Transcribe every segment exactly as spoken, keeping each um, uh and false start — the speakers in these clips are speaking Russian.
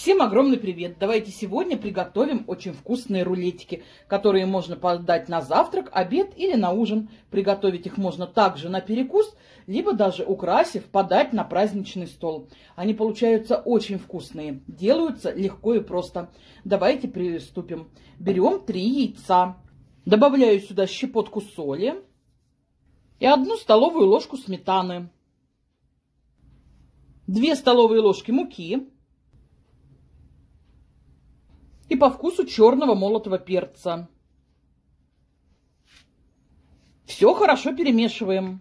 Всем огромный привет! Давайте сегодня приготовим очень вкусные рулетики, которые можно подать на завтрак, обед или на ужин. Приготовить их можно также на перекус, либо даже украсив, подать на праздничный стол. Они получаются очень вкусные, делаются легко и просто. Давайте приступим. Берем три яйца, добавляю сюда щепотку соли и одну столовую ложку сметаны, две столовые ложки муки и по вкусу черного молотого перца. Все хорошо перемешиваем.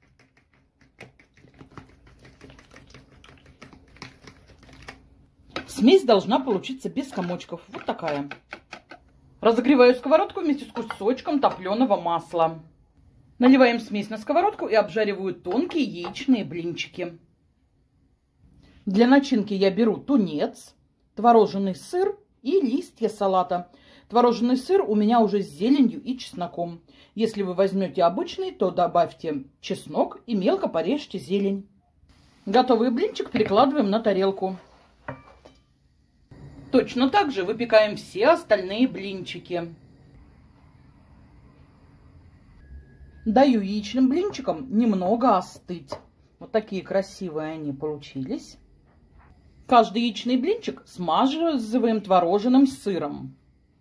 Смесь должна получиться без комочков. Вот такая. Разогреваю сковородку вместе с кусочком топленого масла. Наливаем смесь на сковородку и обжариваю тонкие яичные блинчики. Для начинки я беру тунец, творожный сыр и листья салата. Творожный сыр у меня уже с зеленью и чесноком. Если вы возьмете обычный, то добавьте чеснок и мелко порежьте зелень. Готовый блинчик перекладываем на тарелку. Точно так же выпекаем все остальные блинчики. Даю яичным блинчикам немного остыть. Вот такие красивые они получились. Каждый яичный блинчик смазываем творожным сыром.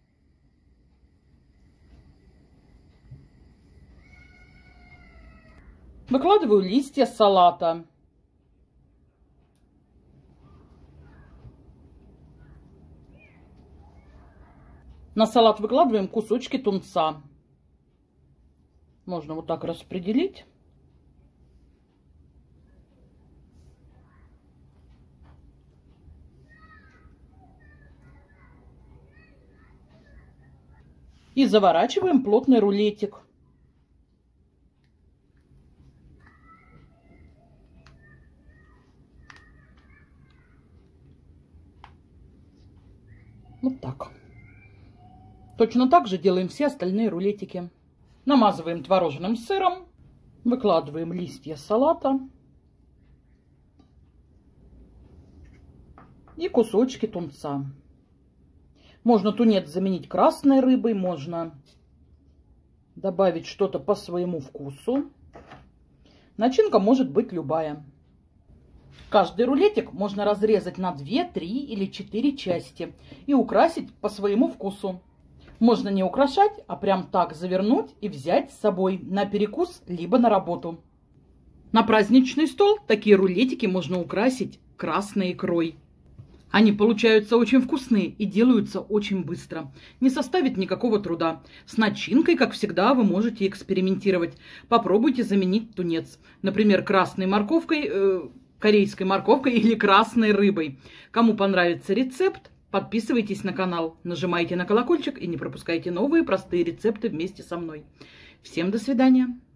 Выкладываю листья салата. На салат выкладываем кусочки тунца. Можно вот так распределить. И заворачиваем плотный рулетик. Вот так. Точно так же делаем все остальные рулетики. Намазываем творожным сыром. Выкладываем листья салата. И кусочки тунца. Можно тунец заменить красной рыбой, можно добавить что-то по своему вкусу. Начинка может быть любая. Каждый рулетик можно разрезать на две, три или четыре части и украсить по своему вкусу. Можно не украшать, а прям так завернуть и взять с собой на перекус, либо на работу. На праздничный стол такие рулетики можно украсить красной икрой. Они получаются очень вкусные и делаются очень быстро. Не составит никакого труда. С начинкой, как всегда, вы можете экспериментировать. Попробуйте заменить тунец. Например, красной морковкой, э, корейской морковкой или красной рыбой. Кому понравится рецепт, подписывайтесь на канал, нажимайте на колокольчик и не пропускайте новые простые рецепты вместе со мной. Всем до свидания!